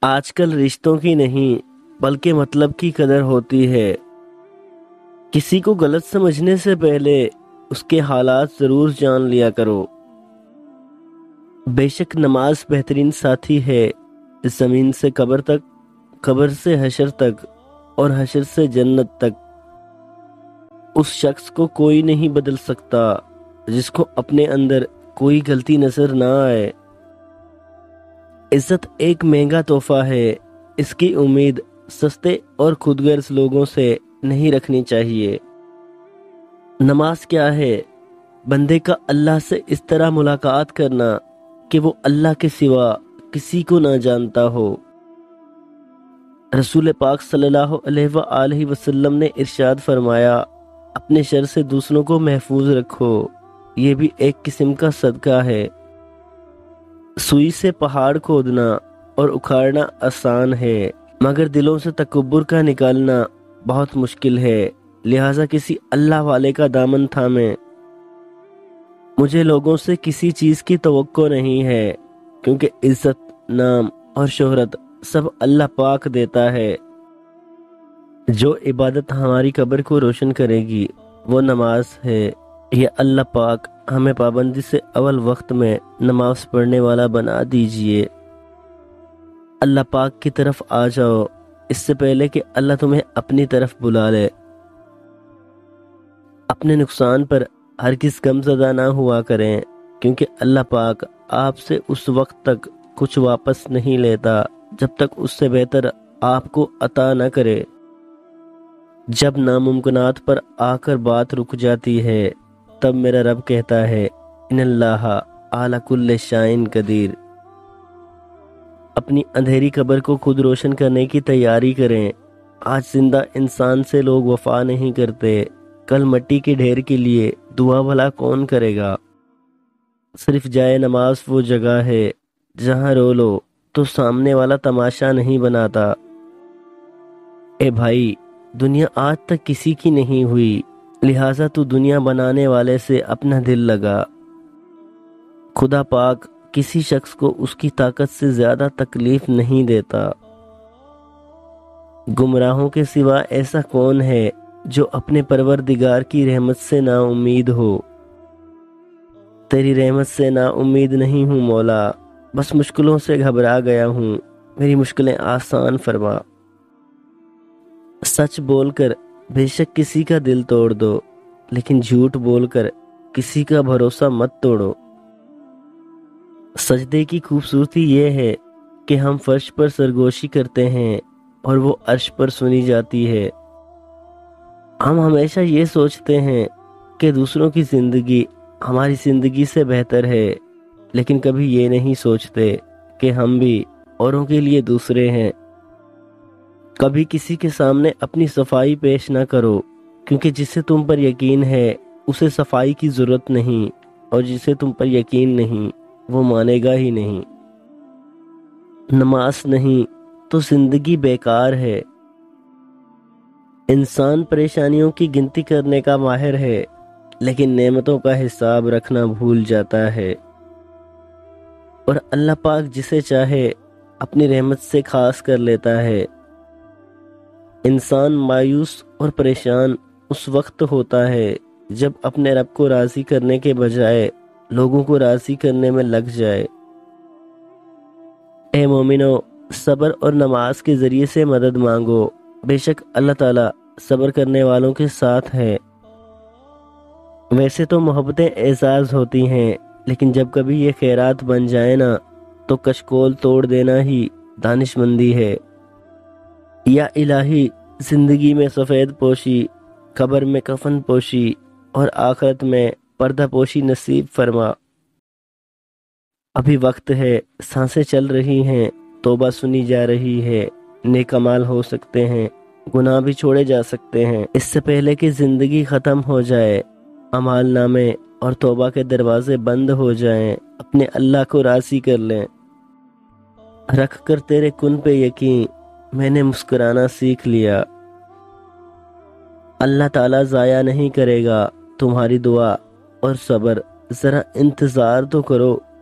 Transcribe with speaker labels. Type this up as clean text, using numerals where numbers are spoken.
Speaker 1: آج کل رشتوں کی نہیں بلکہ مطلب کی قدر ہوتی ہے۔ کسی کو غلط سمجھنے سے پہلے اس کے حالات ضرور جان لیا کرو۔ بے شک نماز بہترین ساتھی ہے، زمین سے قبر تک، قبر سے حشر تک، اور حشر سے جنت تک۔ اس شخص کو کوئی نہیں بدل سکتا جس کو اپنے اندر کوئی غلطی نظر نہ آئے۔ عزت ایک مہنگا تحفہ ہے، اس کی امید سستے اور خود غرض لوگوں سے نہیں رکھنی چاہیے۔ نماز کیا ہے؟ بندے کا اللہ سے اس طرح ملاقات کرنا کہ وہ اللہ کے سوا کسی کو نہ جانتا ہو۔ رسول پاک صلی اللہ علیہ وآلہ وسلم نے ارشاد فرمایا، اپنے شر سے دوسروں کو محفوظ رکھو، یہ بھی ایک قسم کا صدقہ ہے۔ سوئی سے پہاڑ کھودنا اور اکھاڑنا آسان ہے، مگر دلوں سے تکبر کا نکالنا بہت مشکل ہے، لہٰذا کسی اللہ والے کا دامن تھامیں۔ مجھے لوگوں سے کسی چیز کی توقع نہیں ہے، کیونکہ عزت، نام اور شہرت سب اللہ پاک دیتا ہے۔ جو عبادت ہماری قبر کو روشن کرے گی وہ نماز ہے۔ یہ اللہ پاک ہمیں پابندی سے اول وقت میں نماز پڑھنے والا بنا دیجئے۔ اللہ پاک کی طرف آ جاؤ اس سے پہلے کہ اللہ تمہیں اپنی طرف بلا لے۔ اپنے نقصان پر ہرگز غمزدہ نہ ہوا کریں، کیونکہ اللہ پاک آپ سے اس وقت تک کچھ واپس نہیں لیتا جب تک اس سے بہتر آپ کو عطا نہ کرے۔ جب ناممکنات پر آ کر بات رک جاتی ہے تب میرا رب کہتا ہے، ان اللہ علی کل شیء قدیر۔ اپنی اندھیری قبر کو خود روشن کرنے کی تیاری کریں۔ آج زندہ انسان سے لوگ وفا نہیں کرتے، کل مٹی کے ڈھیر کے لیے دعا بھلا کون کرے گا؟ صرف جائے نماز وہ جگہ ہے جہاں رو لو تو سامنے والا تماشا نہیں بناتا۔ اے بھائی، دنیا آج تک کسی کی نہیں ہوئی، لہٰذا تو دنیا بنانے والے سے اپنا دل لگا۔ خدا پاک کسی شخص کو اس کی طاقت سے زیادہ تکلیف نہیں دیتا۔ گمراہوں کے سوا ایسا کون ہے جو اپنے پروردگار کی رحمت سے نا امید ہو؟ تیری رحمت سے نا امید نہیں ہوں مولا، بس مشکلوں سے گھبرا گیا ہوں، میری مشکلیں آسان فرما۔ سچ بول کر بے شک کسی کا دل توڑ دو، لیکن جھوٹ بول کر کسی کا بھروسہ مت توڑو۔ سجدے کی خوبصورتی یہ ہے کہ ہم فرش پر سرگوشی کرتے ہیں اور وہ عرش پر سنی جاتی ہے۔ ہم ہمیشہ یہ سوچتے ہیں کہ دوسروں کی زندگی ہماری زندگی سے بہتر ہے، لیکن کبھی یہ نہیں سوچتے کہ ہم بھی اوروں کے لیے دوسرے ہیں۔ کبھی کسی کے سامنے اپنی صفائی پیش نہ کرو، کیونکہ جسے تم پر یقین ہے اسے صفائی کی ضرورت نہیں، اور جسے تم پر یقین نہیں وہ مانے گا ہی نہیں۔ نماز نہیں تو زندگی بیکار ہے۔ انسان پریشانیوں کی گنتی کرنے کا ماہر ہے، لیکن نعمتوں کا حساب رکھنا بھول جاتا ہے۔ اور اللہ پاک جسے چاہے اپنی رحمت سے خاص کر لیتا ہے۔ انسان مایوس اور پریشان اس وقت ہوتا ہے جب اپنے رب کو راضی کرنے کے بجائے لوگوں کو راضی کرنے میں لگ جائے۔ اے مومنو، صبر اور نماز کے ذریعے سے مدد مانگو، بے شک اللہ تعالیٰ صبر کرنے والوں کے ساتھ ہے۔ ویسے تو محبتیں اعزاز ہوتی ہیں، لیکن جب کبھی یہ خیرات بن جائے نا تو کشکول توڑ دینا ہی دانش مندی ہے۔ یا الہی، زندگی میں سفید پوشی، قبر میں کفن پوشی اور آخرت میں پردہ پوشی نصیب فرما۔ ابھی وقت ہے، سانسیں چل رہی ہیں، توبہ سنی جا رہی ہے، نیک اعمال ہو سکتے ہیں، گناہ بھی چھوڑے جا سکتے ہیں۔ اس سے پہلے کہ زندگی ختم ہو جائے، اعمال نامے اور توبہ کے دروازے بند ہو جائیں، اپنے اللہ کو راضی کر لیں۔ رکھ کر تیرے کن پہ یقین، میں نے مسکرانا سیکھ لیا۔ اللہ تعالیٰ ضائع نہیں کرے گا تمہاری دعا اور صبر، ذرا انتظار تو کرو۔